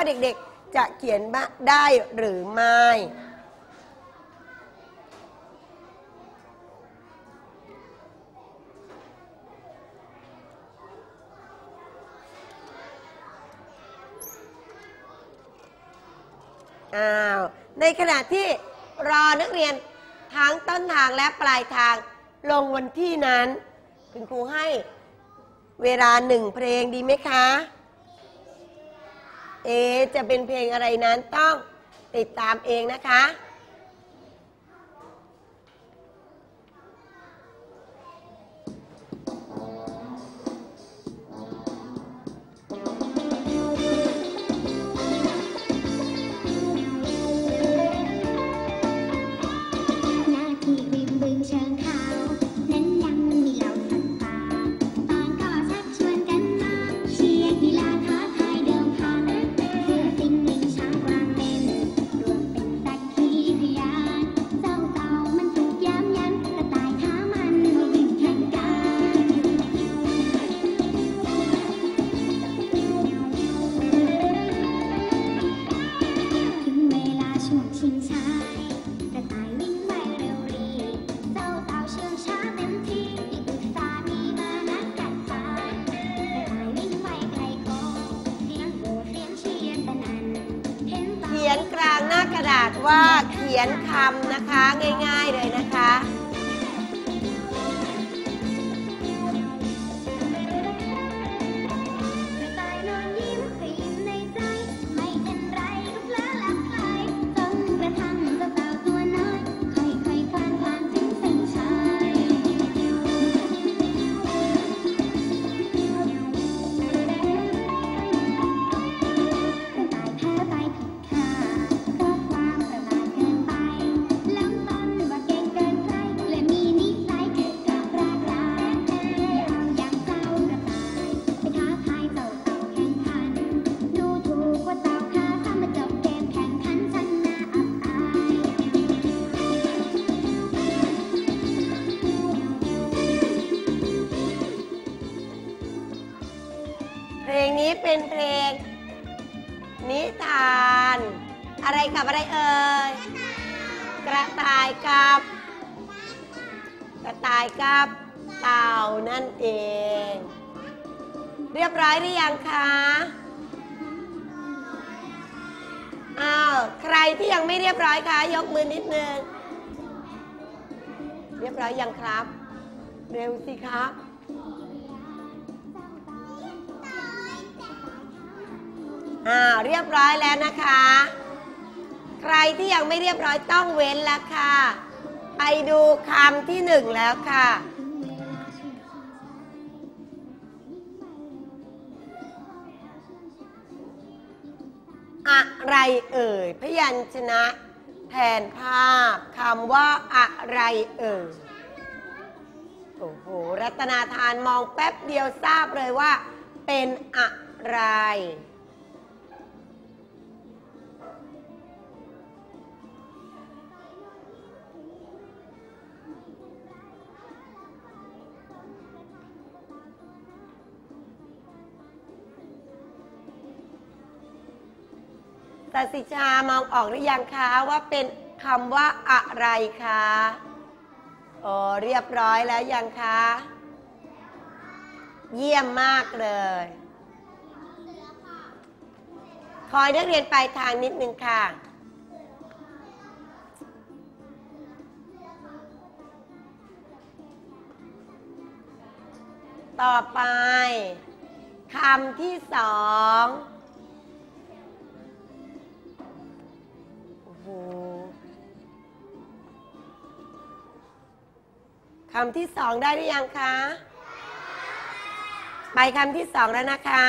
เด็กๆจะเขียนได้หรือไม่ในขณะที่รอนักเรียนทั้งต้นทางและปลายทางลงวันที่นั้นคุณครูให้เวลา1 เพลงดีไหมคะจะเป็นเพลงอะไรนั้นต้องติดตามเองนะคะว่าเขียนคำนะคะง่ายๆเลยนะคะเพลงนี้เป็นเพลงนิทานอะไรกับอะไรเอ่ยกระต่ายกับเต่านั่นเองเรียบร้อยหรือยังคะใครที่ยังไม่เรียบร้อยคะยกมือนิดนึงเรียบร้อยยังครับเร็วสิครับเรียบร้อยแล้วนะคะใครที่ยังไม่เรียบร้อยต้องเว้นแล้วค่ะไปดูคำที่1แล้วค่ะอะไรเอ่ยพยัญชนะแทนภาพคำว่าอะไรเอ่ยโอ้โหรัตนาธานมองแป๊บเดียวทราบเลยว่าเป็นอะไรศศิชามองออกหรือยังคะว่าเป็นคำว่าอะไรคะเรียบร้อยแล้วยังคะเยี่ยมมากเลยคอยนักเรียนปลายทางนิดนึงค่ะต่อไปคำที่2คำที่2ได้หรือยังคะไปคำที่2แล้วนะคะ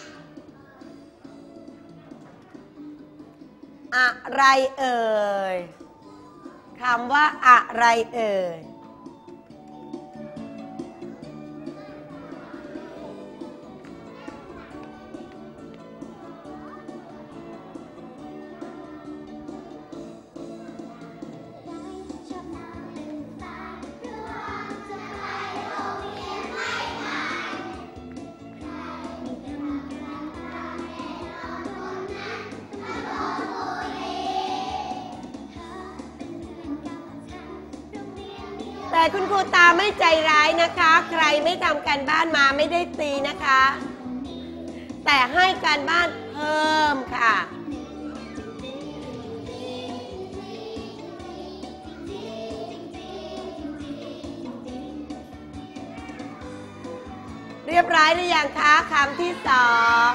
อะไรเอ่ยคำว่าอะไรเอ่ยคุณครูตาไม่ใจร้ายนะคะ ใครไม่ทำการบ้านมาไม่ได้ตีนะคะ แต่ให้การบ้านเพิ่มค่ะเรียบร้อยหรือยังคะคำที่สอง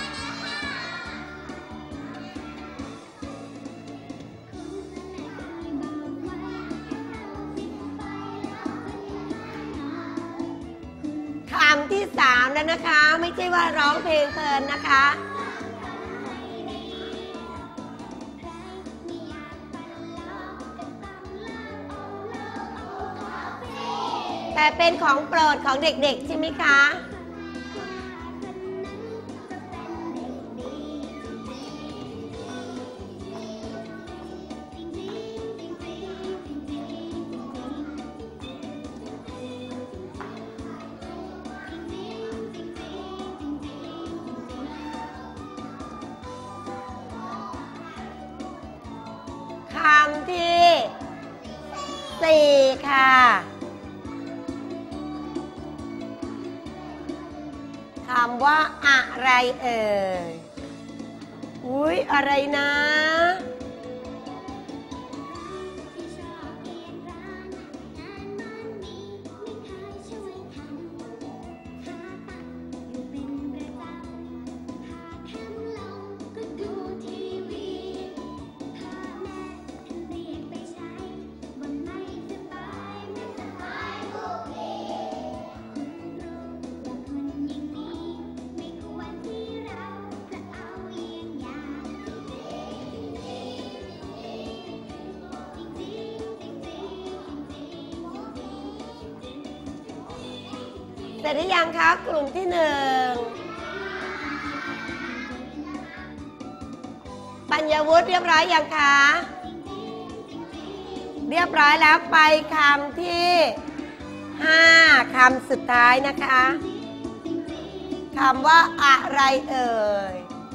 คำที่สามแล้วนะคะไม่ใช่ว่าร้องเพลงเพลินนะคะแต่เป็นของโปรดของเด็กๆใช่ไหมคะคำที่สี่ค่ะคำว่าอะไรเอ่ยอุ๊ยอะไรนะเสร็จหรือยังคะกลุ่มที่หนึ่งปัญญาวุฒิเรียบร้อยยังคะเรียบร้อยแล้วไปคำที่5คำสุดท้ายนะคะคำว่าอะไรเอ่ย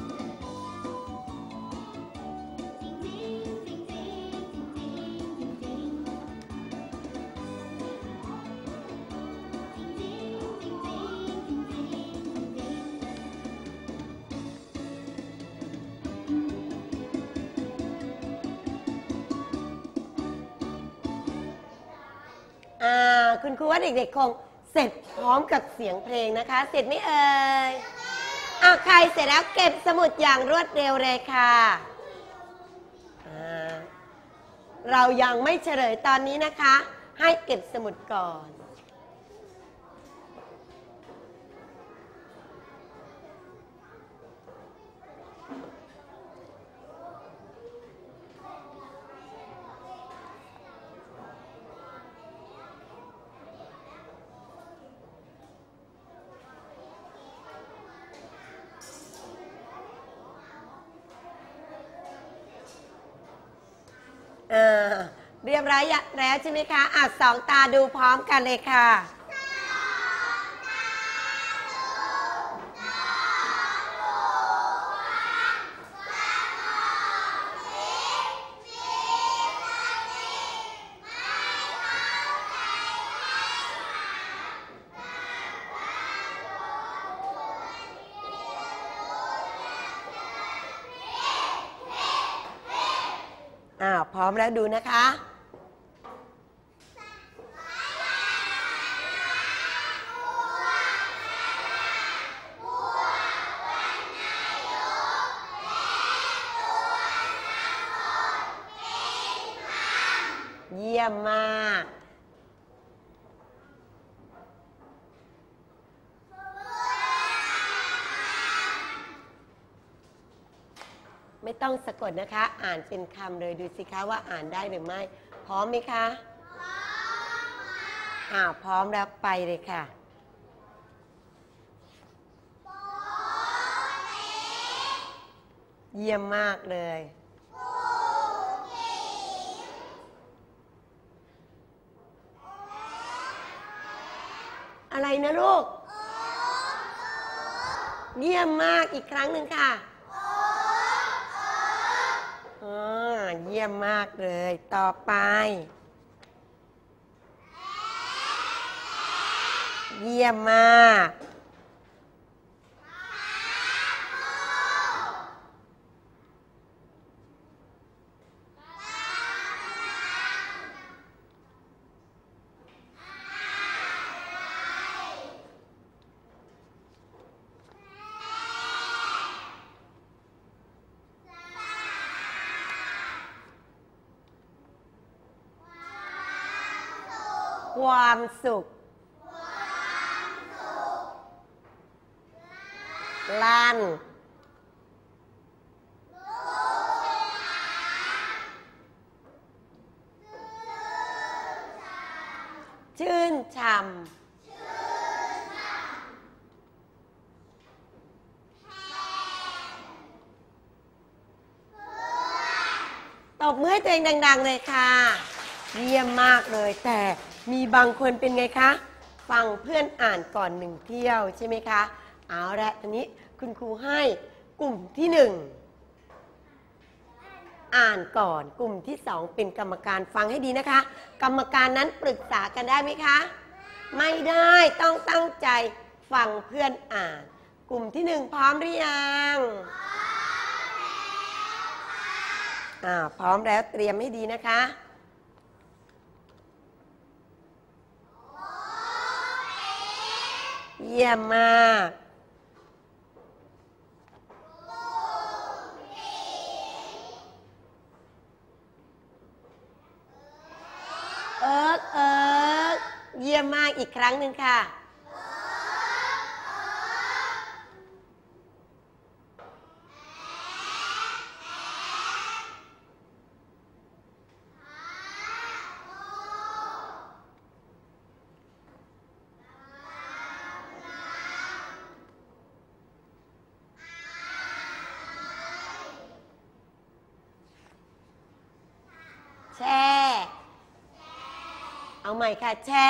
คุณครูว่าเด็กๆคงเสร็จพร้อมกับเสียงเพลงนะคะเสร็จไหมเอ่ยใครเสร็จแล้วเก็บสมุดอย่างรวดเร็วเลยค่ะเรายังไม่เฉลยตอนนี้นะคะให้เก็บสมุดก่อนเรียบร้อยแล้วใช่ไหมคะสองตาดูพร้อมกันเลยค่ะพร้อมแล้วดูนะคะเยี่ยมมากไม่ต้องสะกดนะคะอ่านเป็นคำเลยดูสิคะว่าอ่านได้หรือไม่พร้อมไหมคะพร้อมพร้อมแล้วไปเลยค่ะเยี่ยมมากเลยอะไรนะลูกเยี่ยมมากอีกครั้งหนึ่งค่ะเยี่ยมมากเลยต่อไปเยี่ยมมากความสุขลั่นชื่นฉ่ำตบมือให้ตัวเองดังๆเลยค่ะเยี่ยมมากเลยแต่มีบางคนเป็นไงคะฟังเพื่อนอ่านก่อน1 เที่ยวใช่ไหมคะเอาละตอนนี้คุณครูให้กลุ่มที่1อ่านก่อนกลุ่มที่2เป็นกรรมการฟังให้ดีนะคะกรรมการนั้นปรึกษากันได้ไหมคะไม่ได้ต้องตั้งใจฟังเพื่อนอ่านกลุ่มที่1พร้อมหรือยังพร้อมแล้วเตรียมให้ดีนะคะเยี่ยมมากเยี่ยมมากอีกครั้งหนึ่งค่ะแช่เอาใหม่ค่ะแช่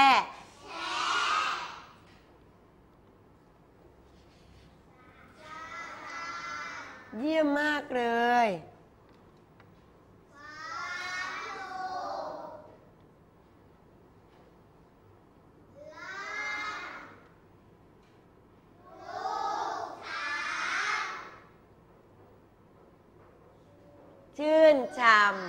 เยี่ยมมากเลยชื่นฉ่ำ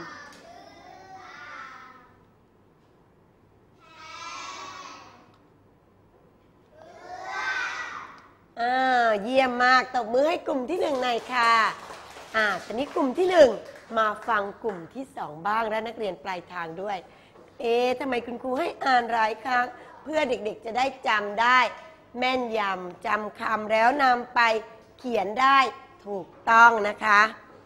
เยี่ยมมากตบมือให้กลุ่มที่1หน่อยค่ะตอนนี้กลุ่มที่1มาฟังกลุ่มที่2บ้างและนักเรียนปลายทางด้วยทำไมคุณครูให้อ่านหลายครั้งเพื่อเด็กๆจะได้จำได้แม่นยำจำคำแล้วนำไปเขียนได้ถูกต้องนะคะ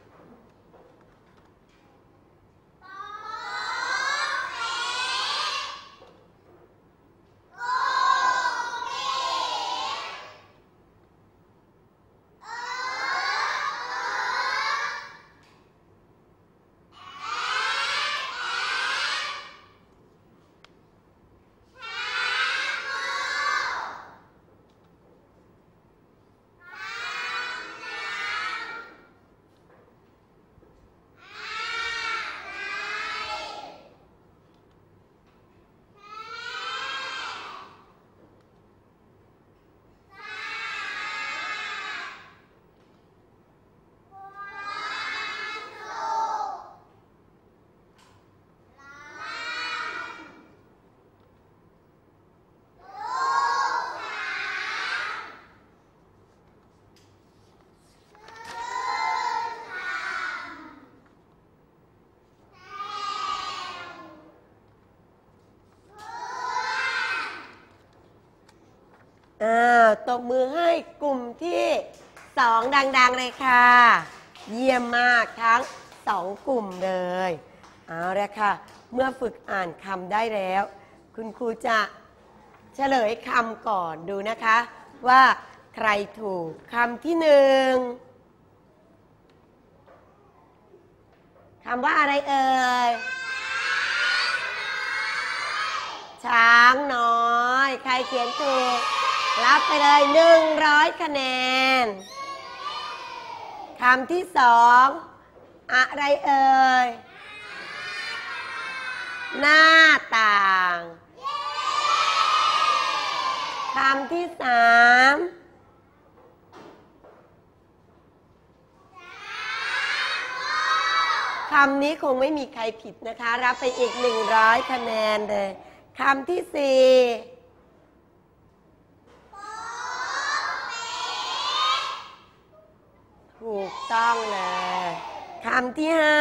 ตบมือให้กลุ่มที่2ดังๆเลยค่ะเยี่ยมมากทั้ง2กลุ่มเลยเอาละค่ะเมื่อฝึกอ่านคำได้แล้วคุณครูจะเฉลยคำก่อนดูนะคะว่าใครถูกคำที่1คำว่าอะไรเอ่ยช้างน้อยใครเขียนถูกรับไปเลย100 คะแนนคำที่2อะไรเอ่ยหน้าต่างคำที่3คำนี้คงไม่มีใครผิดนะคะรับไปอีก100คะแนนเลยคำที่4ถูกต้องเลยคำที่5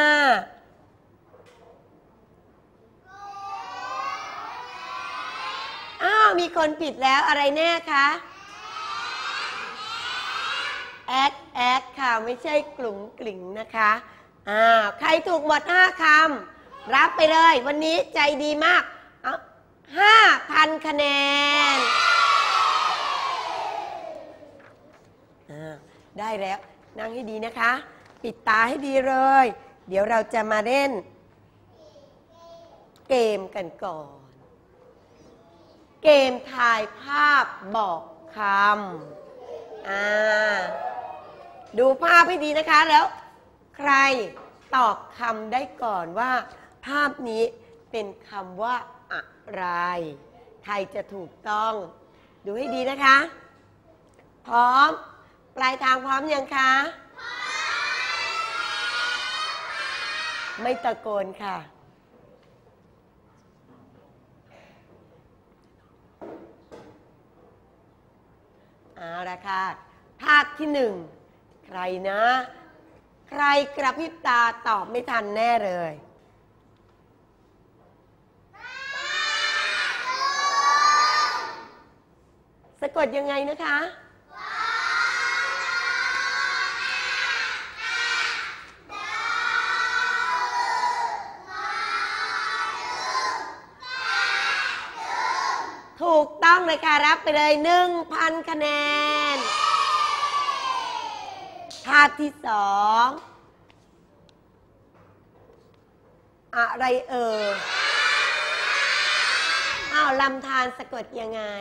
อ้าวมีคนผิดแล้วอะไรแน่คะแอดค่ะไม่ใช่กลุ่มกลิ่งนะคะใครถูกหมด5คำรับไปเลยวันนี้ใจดีมาก 5,000 คะแนนได้แล้วนั่งให้ดีนะคะปิดตาให้ดีเลยเดี๋ยวเราจะมาเล่นเกมกันก่อนเกมทายภาพบอกคำดูภาพให้ดีนะคะแล้วใครตอบคำได้ก่อนว่าภาพนี้เป็นคำว่าอะไรใครจะถูกต้องดูให้ดีนะคะพร้อมปลายทางพร้อมยังคะไม่ตะโกนค่ะเอาละค่ะภาพที่1ใครนะใครกระพริบตาตอบไม่ทันแน่เลยสะกดยังไงนะคะถูกต้องเลยค่ะรับไปเลย 1,000 คะแนนภาพที่2อะไรลำธารสะกดยังไง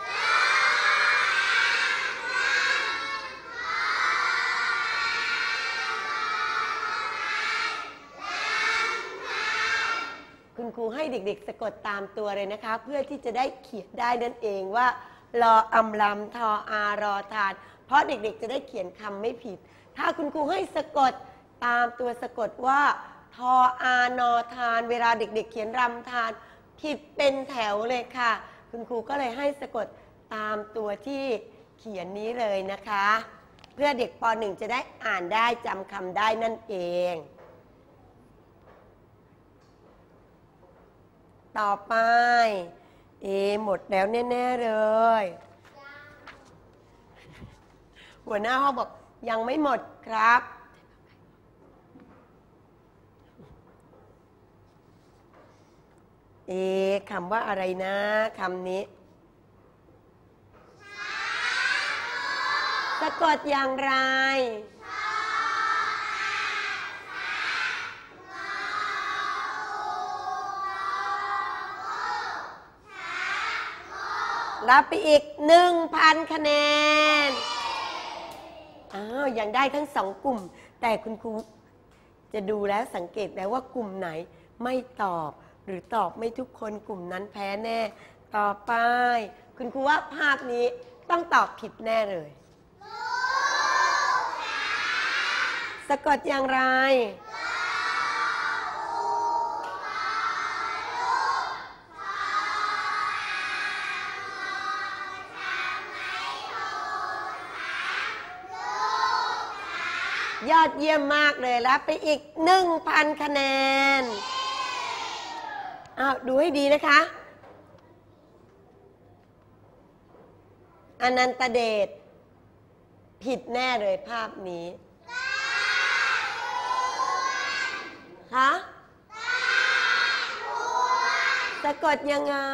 คุณครูให้เด็กๆสะกดตามตัวเลยนะคะเพื่อที่จะได้เขียนได้นั่นเองว่าลออำลำทออารอทานเพราะเด็กๆจะได้เขียนคำไม่ผิดถ้าคุณครูให้สะกดตามตัวสะกดว่าทออานอทานเวลาเด็กๆเขียนรำทานผิดเป็นแถวเลยค่ะคุณครูก็เลยให้สะกดตามตัวที่เขียนนี้เลยนะคะเพื่อเด็กป .1 จะได้อ่านได้จำคำได้นั่นเองต่อไปหมดแล้วแน่ๆเลยหัวหน้าห้องบอกยังไม่หมดครับคำว่าอะไรนะคำนี้สะกดอย่างไรรับไปอีก 1,000 คะแนนยังได้ทั้ง2กลุ่มแต่คุณครูจะดูแล้วสังเกตแล้วว่ากลุ่มไหนไม่ตอบหรือตอบไม่ทุกคนกลุ่มนั้นแพ้แน่ต่อไปคุณครูว่าภาพนี้ต้องตอบผิดแน่เลยสะกดอย่างไรยอดเยี่ยมมากเลยรับไปอีก 1,000 คะแนนดูให้ดีนะคะอนันตเดชผิดแน่เลยภาพนี้คะสะกดยังไง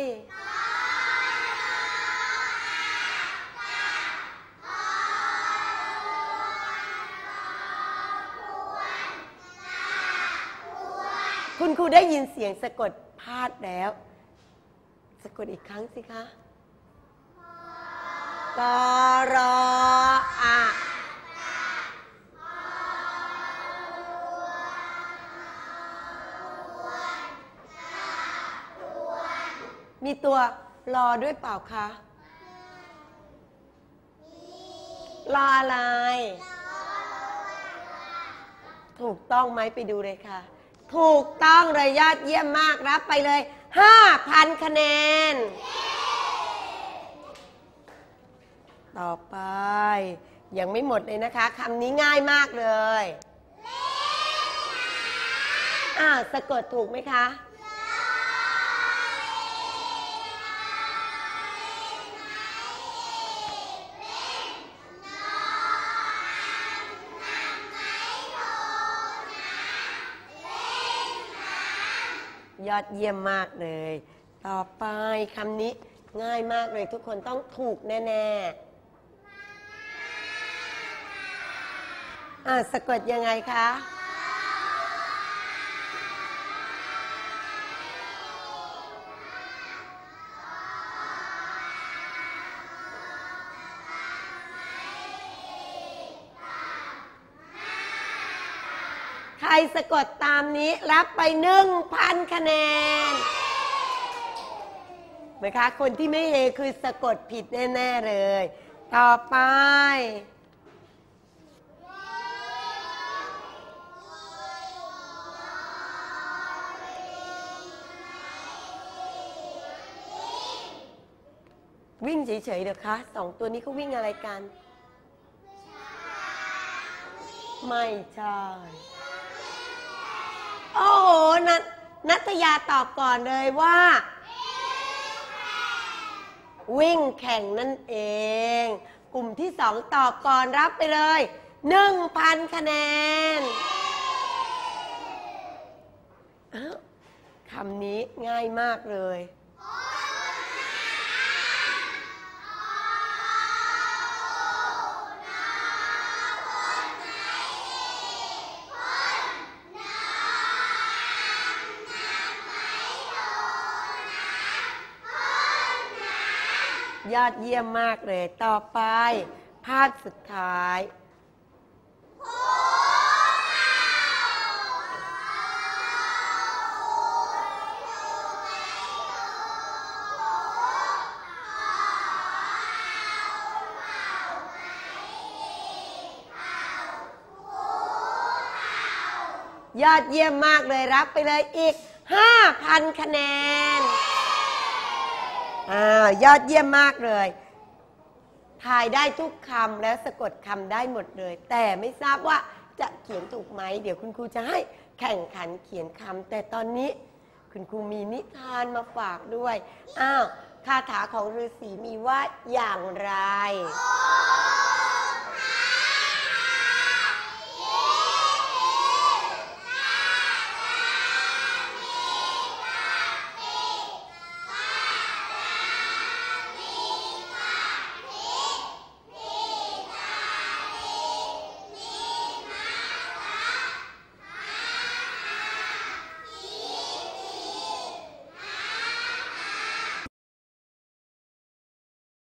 คุณครูได้ยินเสียงสะกดพลาดแล้วสะกดอีกครั้งสิคะกรออะมีตัวรอด้วยเปล่าคะรออะไรถูกต้องไหมไปดูเลยค่ะถูกต้องเลยยอดเยี่ยมมากรับไปเลย 5,000 คะแนนต่อไปยังไม่หมดเลยนะคะคำนี้ง่ายมากเลยสะกดถูกไหมคะยอดเยี่ยมมากเลยต่อไปคำนี้ง่ายมากเลยทุกคนต้องถูกแน่ๆสะกดยังไงคะใครสะกดตามนี้รับไป 1,000 คะแนนนะคะคนที่ไม่เฮคือสะกดผิดแน่ๆเลยต่อไปวิ่งเฉยๆเดี๋ยวคะ2ตัวนี้เขาวิ่งอะไรกันไม่ใช่โอ้โหนัทยาตอบก่อนเลยว่าวิ่งแข่งนั่นเองกลุ่มที่2ตอบก่อนรับไปเลย 1,000 คะแนนคำนี้ง่ายมากเลยยอดเยี่ยมมากเลยต่อไปภาพสุดท้ายยอดเยี่ยมมากเลยรับไปเลยอีก 5,000 คะแนนยอดเยี่ยมมากเลยทายได้ทุกคำแล้วสะกดคำได้หมดเลยแต่ไม่ทราบว่าจะเขียนถูกไหมเดี๋ยวคุณครูจะให้แข่งขันเขียนคำแต่ตอนนี้คุณครูมีนิทานมาฝากด้วยคาถาของฤาษีมีว่าอย่างไร